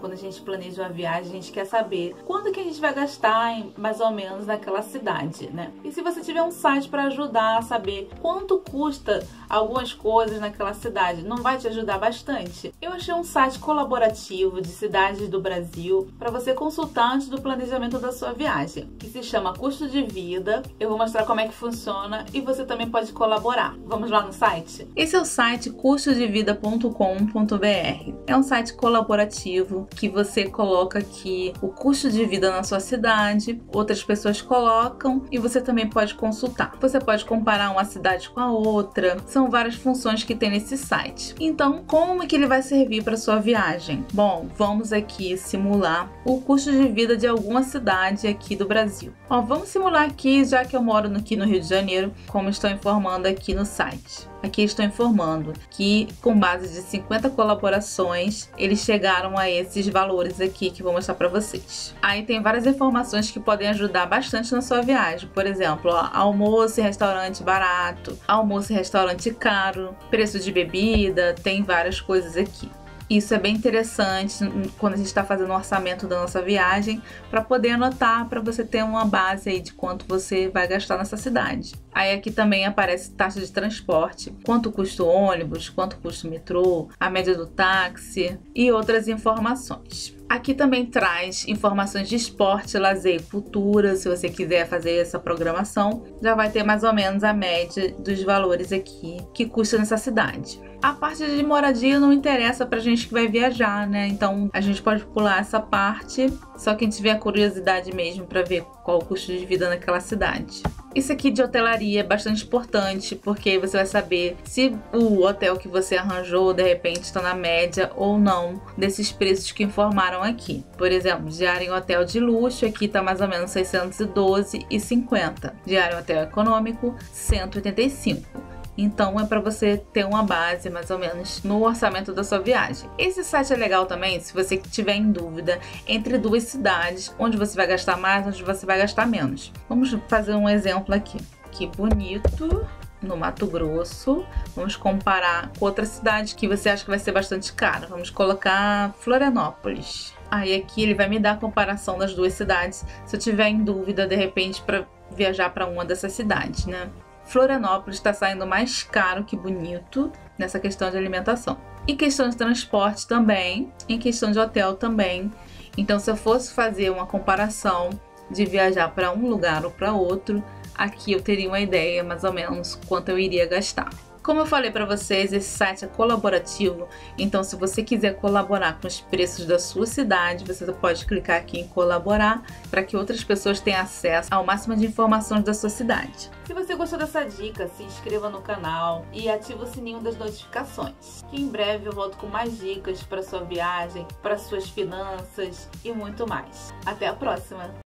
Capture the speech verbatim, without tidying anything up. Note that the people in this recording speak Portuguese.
quando a gente planeja uma viagem, a gente quer saber quando que a gente vai gastar em, mais ou menos naquela cidade, né? E se você tiver um site para ajudar a saber quanto custa algumas coisas naquela cidade, não vai te ajudar bastante? Eu achei um site colaborativo de cidades do Brasil para você consultar antes do planejamento da sua viagem, que se chama Custo de Vida. Eu vou mostrar como é que funciona e você também pode colaborar. Vamos lá no site? Esse é o site custo de vida ponto com ponto br. É um site colaborativo que você coloca aqui o custo de vida na sua cidade, outras pessoas colocam e você também pode consultar. Você pode comparar uma cidade com a outra. São várias funções que tem nesse site. Então, como é que ele vai servir para sua viagem? Bom, vamos aqui simular o custo de vida de alguma cidade aqui do Brasil. Ó, vamos simular aqui, já que eu moro aqui no Rio de Janeiro, como estou informando aqui no site. Aqui estou informando que com base de cinquenta colaborações, eles chegaram a esses valores aqui que vou mostrar para vocês. Aí tem várias informações que podem ajudar bastante na sua viagem. Por exemplo, ó, almoço e restaurante barato, almoço e restaurante caro, preço de bebida, tem várias coisas aqui. Isso é bem interessante quando a gente está fazendo o orçamento da nossa viagem, para poder anotar, para você ter uma base aí de quanto você vai gastar nessa cidade. Aí aqui também aparece taxa de transporte, quanto custa o ônibus, quanto custa o metrô, a média do táxi e outras informações. Aqui também traz informações de esporte, lazer e cultura. Se você quiser fazer essa programação, já vai ter mais ou menos a média dos valores aqui que custa nessa cidade. A parte de moradia não interessa pra gente que vai viajar, né? Então a gente pode pular essa parte, só quem tiver curiosidade mesmo para ver qual o custo de vida naquela cidade. Isso aqui de hotelaria é bastante importante, porque você vai saber se o hotel que você arranjou de repente está na média ou não desses preços que informaram aqui. Por exemplo, diária em hotel de luxo aqui está mais ou menos seiscentos e doze reais e cinquenta centavos. Diária em hotel econômico, cento e oitenta e cinco reais. Então é para você ter uma base mais ou menos no orçamento da sua viagem. Esse site é legal também se você tiver em dúvida entre duas cidades, onde você vai gastar mais, onde você vai gastar menos. Vamos fazer um exemplo aqui. Que bonito, no Mato Grosso. Vamos comparar com outra cidade que você acha que vai ser bastante cara. Vamos colocar Florianópolis. Aí aqui ele vai me dar a comparação das duas cidades, se eu tiver em dúvida de repente para viajar para uma dessas cidades, né? Florianópolis está saindo mais caro que Bonito nessa questão de alimentação. E questão de transporte também, em questão de hotel também. Então, se eu fosse fazer uma comparação de viajar para um lugar ou para outro, aqui eu teria uma ideia mais ou menos quanto eu iria gastar. Como eu falei para vocês, esse site é colaborativo, então se você quiser colaborar com os preços da sua cidade, você pode clicar aqui em colaborar para que outras pessoas tenham acesso ao máximo de informações da sua cidade. Se você gostou dessa dica, se inscreva no canal e ative o sininho das notificações, que em breve eu volto com mais dicas para sua viagem, para suas finanças e muito mais. Até a próxima!